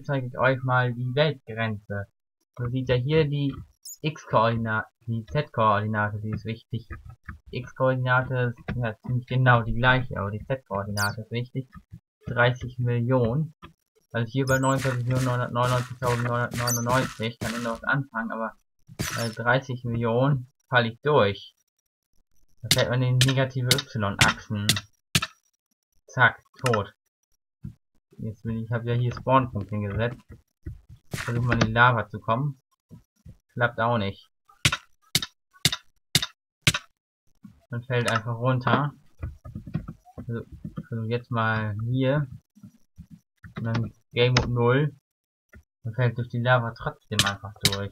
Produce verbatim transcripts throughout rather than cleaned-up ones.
zeige ich euch mal die Weltgrenze. Man sieht ja hier die X-Koordinate, die Z-Koordinate, die ist wichtig. Die X-Koordinate ist ja ziemlich genau die gleiche, aber die Z-Koordinate ist wichtig. dreißig Millionen. Also hier bei neunundvierzig Millionen neunhundertneunundneunzig kann ich noch was anfangen, aber bei dreißig Millionen falle ich durch. Da fällt man in negative Y-Achsen. Zack, tot. Jetzt bin ich, habe ja hier Spawnpunkt hingesetzt. Versuche mal in die Lava zu kommen. Klappt auch nicht. Man fällt einfach runter. Also, also jetzt mal hier. Und dann Game Mode null. Man fällt durch die Lava trotzdem einfach durch.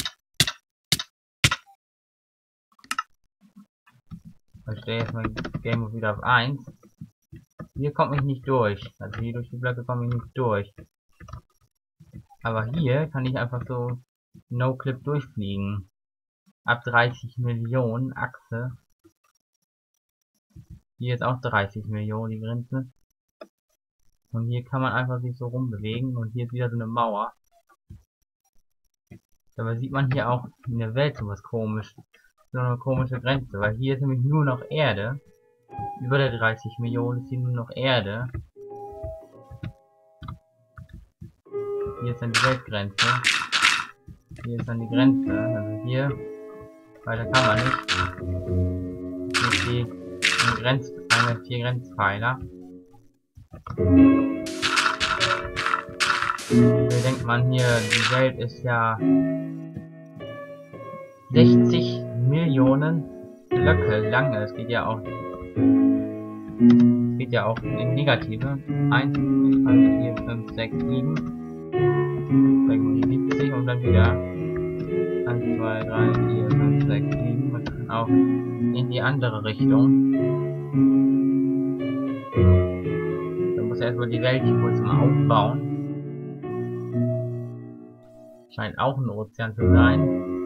Ich stelle jetzt mal Game Mode wieder auf eins. Hier komme ich nicht durch. Also hier durch die Blöcke komme ich nicht durch. Aber hier kann ich einfach so No-Clip durchfliegen. Ab dreißig Millionen Achse. Hier ist auch dreißig Millionen die Grenze. Und hier kann man einfach sich so rumbewegen. Und hier ist wieder so eine Mauer. Dabei sieht man hier auch in der Welt so was komisch. So eine komische Grenze. Weil hier ist nämlich nur noch Erde. Über der dreißig Millionen ist hier nur noch Erde. Hier ist dann die Weltgrenze. Hier ist dann die Grenze. Also hier. Weiter kann man nicht. Hier ist die, die Grenz, eine vier Grenzpfeiler. Hier denkt man hier, die Welt ist ja sechzig Millionen Blöcke lang. Es geht ja auch es geht ja auch in Negative. eins, zwei, vier, fünf, sechs, sieben. siebzig und dann wieder eins, zwei, drei, vier, fünf, sechs, sieben. Man kann auch in die andere Richtung. Dann muss erstmal die Welt hier kurz mal aufbauen. Scheint auch ein Ozean zu sein.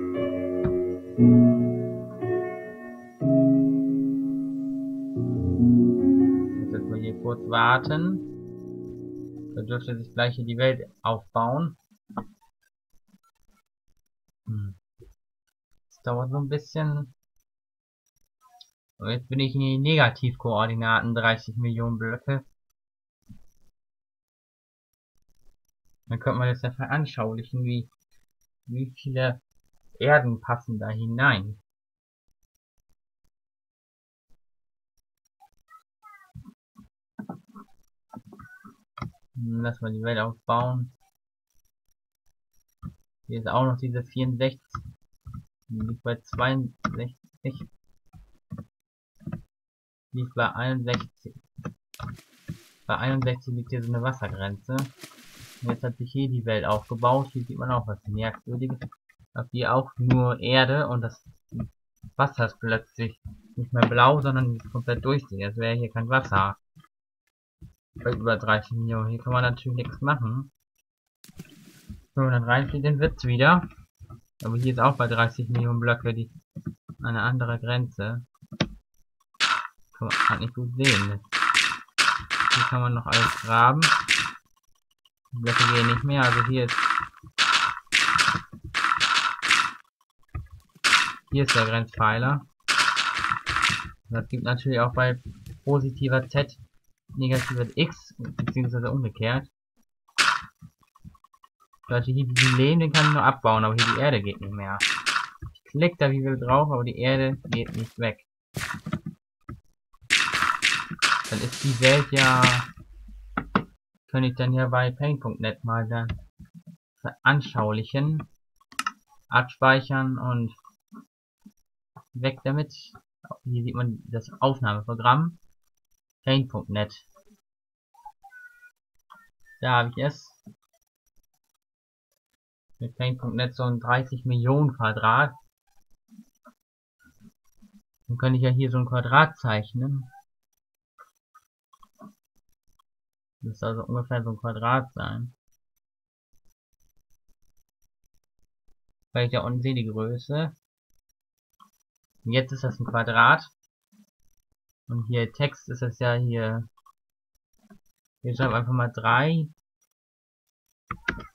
Jetzt mal hier kurz warten. Da dürfte sich gleich hier die Welt aufbauen. Hm. Das dauert so ein bisschen. Und jetzt bin ich in die Negativkoordinaten, dreißig Millionen Blöcke. Dann könnte man das ja veranschaulichen, wie, wie viele Erden passen da hinein. Lass mal die Welt aufbauen. Hier ist auch noch diese vierundsechzig. Die liegt bei zweiundsechzig. Die liegt bei einundsechzig. Bei einundsechzig liegt hier so eine Wassergrenze. Und jetzt hat sich hier die Welt aufgebaut. Hier sieht man auch was Merkwürdiges. Auf hier auch nur Erde und das Wasser ist plötzlich nicht mehr blau, sondern komplett durchsichtig. Als wäre hier kein Wasser. Bei über dreißig Millionen. Hier kann man natürlich nichts machen. Wenn man dann reinfliegt, dann wird's wieder. Aber hier ist auch bei dreißig Millionen Blöcke die eine andere Grenze. Kann man halt nicht gut sehen. Hier kann man noch alles graben. Die Blöcke gehen nicht mehr, also hier ist hier ist der Grenzpfeiler. Das gibt natürlich auch bei positiver Z negativer X, beziehungsweise umgekehrt. Leute, hier diesen Lehm, den kann ich nur abbauen, aber hier die Erde geht nicht mehr. Ich klicke da wie will drauf, aber die Erde geht nicht weg. Dann ist die Welt ja, kann ich dann ja bei Paint Punkt net mal dann veranschaulichen, abspeichern und weg damit. Hier sieht man das Aufnahmeprogramm. Paint Punkt net. Da habe ich es. Mit Paint Punkt net so ein dreißig Millionen Quadrat. Dann könnte ich ja hier so ein Quadrat zeichnen. Das soll also ungefähr so ein Quadrat sein. Weil ich da unten sehe die Größe. Und jetzt ist das ein Quadrat. Und hier Text ist es ja hier. Hier schreiben einfach mal drei.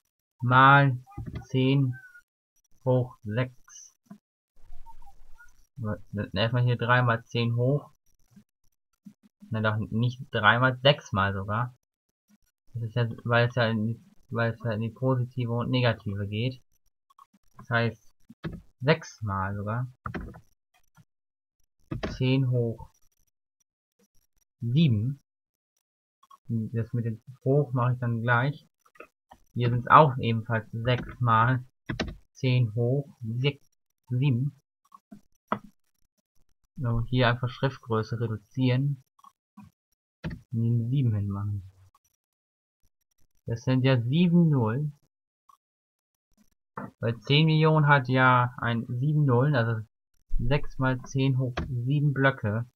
mal zehn hoch sechs. Wir setzen erstmal hier drei mal zehn hoch. Nein, doch nicht drei mal sechs mal sogar. Das ist ja, weil es ja in die, weil es ja in die positive und negative geht. Das heißt sechs mal sogar. zehn hoch sieben. Das mit dem hoch mache ich dann gleich. Hier sind es auch ebenfalls sechs mal zehn hoch sieben. So, hier einfach Schriftgröße reduzieren. Und den sieben hinmachen. Das sind ja sieben Nullen. Weil zehn Millionen hat ja ein sieben Nullen, also sechs mal zehn hoch sieben Blöcke.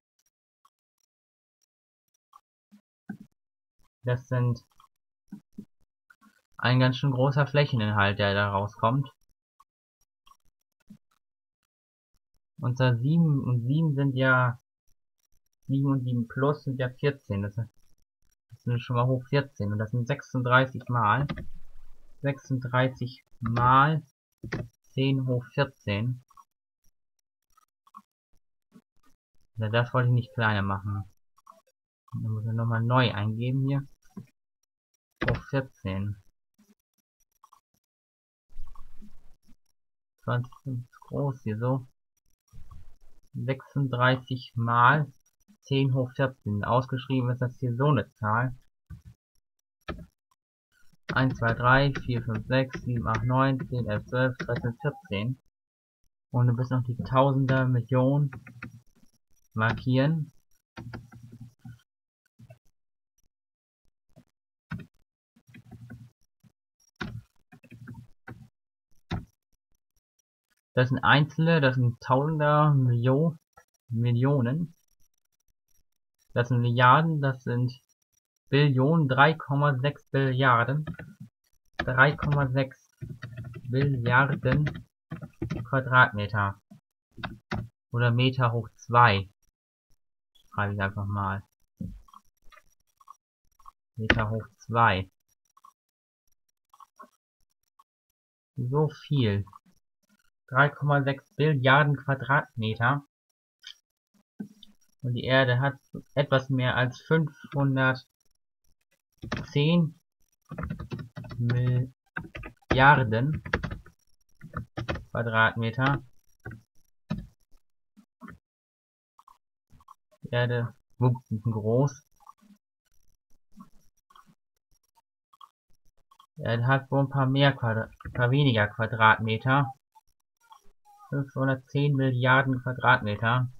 Das sind ein ganz schön großer Flächeninhalt, der da rauskommt. Und da sieben und sieben sind ja sieben und sieben plus sind ja vierzehn. Das, das sind schon mal hoch vierzehn. Und das sind sechsunddreißig mal. sechsunddreißig mal zehn hoch vierzehn. Ja, das wollte ich nicht kleiner machen. Dann muss ich nochmal neu eingeben hier. Hoch vierzehn. zwanzig ist groß hier so. sechsunddreißig mal zehn hoch vierzehn. Ausgeschrieben ist das hier so eine Zahl. eins, zwei, drei, vier, fünf, sechs, sieben, acht, neun, zehn, elf, zwölf, dreizehn, vierzehn. Und du bist noch die Tausender, Millionen markieren. Das sind Einzelne, das sind Tausender, Millionen, Millionen. Das sind Milliarden, das sind Billionen, drei Komma sechs Billiarden. drei Komma sechs Billiarden Quadratmeter. Oder Meter hoch zwei. Schreibe ich einfach mal. Meter hoch zwei. So viel. drei Komma sechs Billiarden Quadratmeter. Und die Erde hat etwas mehr als fünfhundertzehn Milliarden Quadratmeter. Die Erde wuchs ein bisschen groß. Die Erde hat wohl ein paar mehr Quadrat, ein paar weniger Quadratmeter. fünfhundertzehn Milliarden Quadratmeter.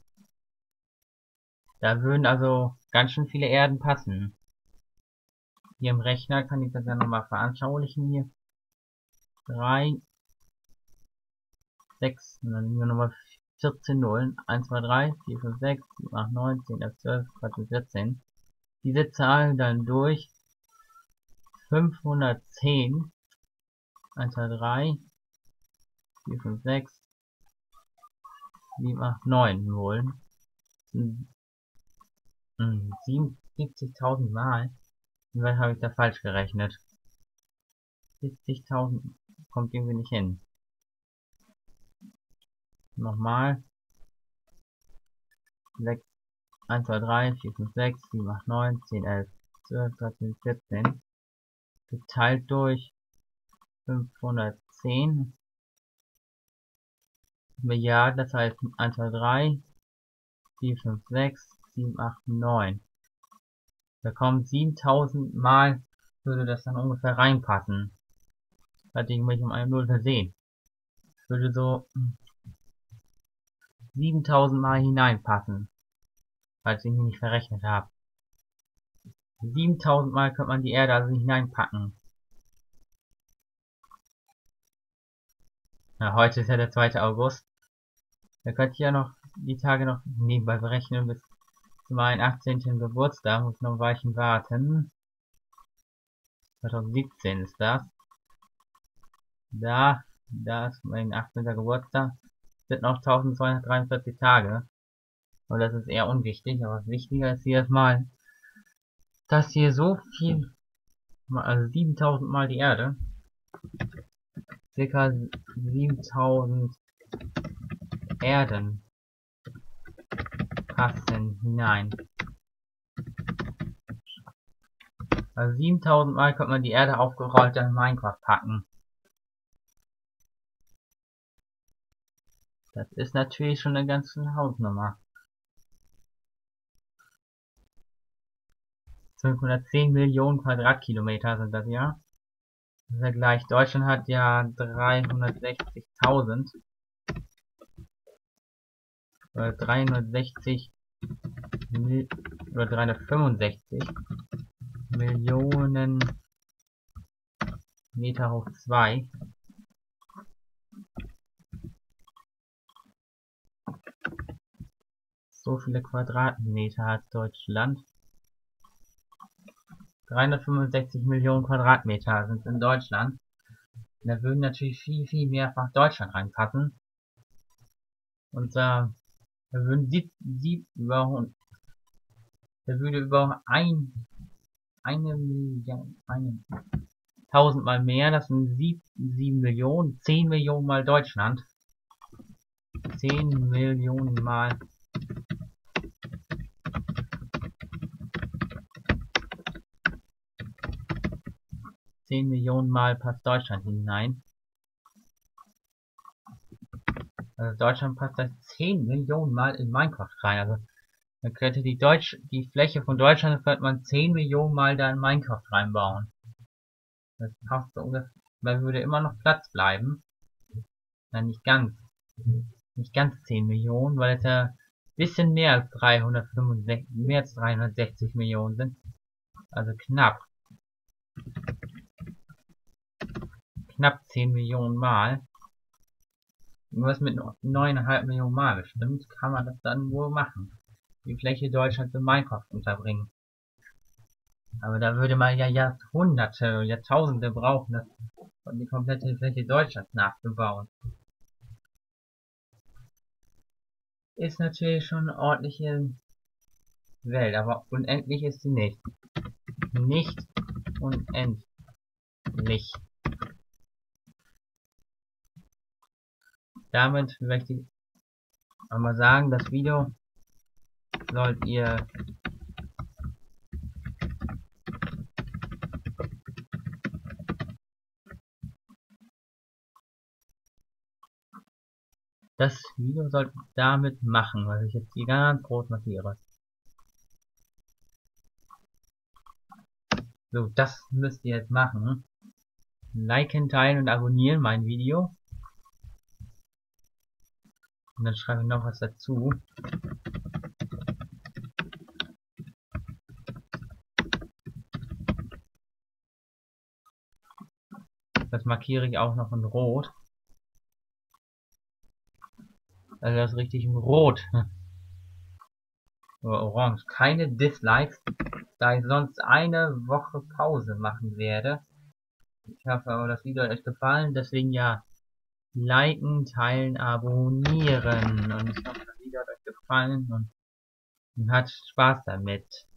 Da würden also ganz schön viele Erden passen. Hier im Rechner kann ich das dann nochmal veranschaulichen hier. drei, sechs, und dann nehmen wir nochmal vierzehn Nullen. eins, zwei, drei, vier, fünf, sechs, sieben, acht, neun, zehn, elf, zwölf, dreizehn, vierzehn. Diese Zahlen dann durch fünfhundertzehn. eins, zwei, drei, vier, fünf, sechs, sieben, acht, neun Nullen. siebenundsiebzigtausend Mal. Was habe ich da falsch gerechnet? siebzigtausend kommt irgendwie nicht hin. Nochmal. sechs, eins, zwei, drei, vier, fünf, sechs, sieben, acht, neun, zehn, elf, zwölf, dreizehn, vierzehn. Geteilt durch fünfhundertzehn Milliarden, das heißt eins, zwei, drei, vier, fünf, sechs, sieben, acht, neun. Da kommt siebentausend Mal, würde das dann ungefähr reinpassen. Hatte ich mich um eine Null versehen. Das würde so siebentausend Mal hineinpassen. Falls ich mich nicht verrechnet habe. siebentausend Mal könnte man die Erde also nicht hineinpacken. Ja, heute ist ja der zweite August. Da könnte ich ja noch die Tage noch nebenbei berechnen bis zu meinem achtzehnten Geburtstag. Muss noch ein Weilchen warten. zwanzig siebzehn ist das. Da, da ist mein achtzehnten Geburtstag. Sind noch eintausendzweihundertdreiundvierzig Tage. Und das ist eher unwichtig, aber wichtiger ist hier erstmal, dass hier so viel, also siebentausend Mal die Erde, circa siebentausend Erden passen hinein. Also siebentausend Mal könnte man die Erde aufgerollt in Minecraft packen. Das ist natürlich schon eine ganze Hausnummer. fünfhundertzehn Millionen Quadratkilometer sind das ja. Im Vergleich, Deutschland hat ja dreihundertsechzigtausend. Oder dreihundertsechzig Mil oder dreihundertfünfundsechzig Millionen Meter hoch zwei. So viele Quadratmeter hat Deutschland. dreihundertfünfundsechzig Millionen Quadratmeter sind in Deutschland. Da würden natürlich viel, viel mehrfach Deutschland reinpassen. Und da, da würden sieb, sieb, über, da würde über ein, eine Milliarde, eine, tausendmal mehr, das sind sieb, sieben Millionen, zehn Millionen mal Deutschland. zehn Millionen mal zehn Millionen Mal passt Deutschland hinein. Also Deutschland passt da zehn Millionen Mal in Minecraft rein. Also dann könnte die Deutsch die Fläche von Deutschland könnte man zehn Millionen Mal da in Minecraft reinbauen. Das passt so ungefähr, weil würde immer noch Platz bleiben. Nein, nicht ganz. Nicht ganz zehn Millionen, weil es ja ein bisschen mehr als dreihundertfünfundsechzig, mehr als dreihundertsechzig Millionen sind. Also knapp. Knapp zehn Millionen Mal. Was mit neun Komma fünf Millionen Mal bestimmt, kann man das dann wohl machen. Die Fläche Deutschlands in Minecraft unterbringen. Aber da würde man ja Jahrhunderte, Jahrtausende brauchen, um die komplette Fläche Deutschlands nachzubauen. Ist natürlich schon eine ordentliche Welt, aber unendlich ist sie nicht. Nicht unendlich. Damit möchte ich einmal sagen, das Video sollt ihr das Video sollt ihr damit machen, was ich jetzt hier ganz groß markiere. So, das müsst ihr jetzt machen. Liken, teilen und abonnieren mein Video. Und dann schreibe ich noch was dazu. Das markiere ich auch noch in Rot. Also das ist richtig in Rot. Oder Orange. Keine Dislikes, da ich sonst eine Woche Pause machen werde. Ich hoffe aber, das Video hat euch gefallen. Deswegen ja, liken, teilen, abonnieren. Und ich hoffe, das Video hat euch gefallen und hat Spaß damit.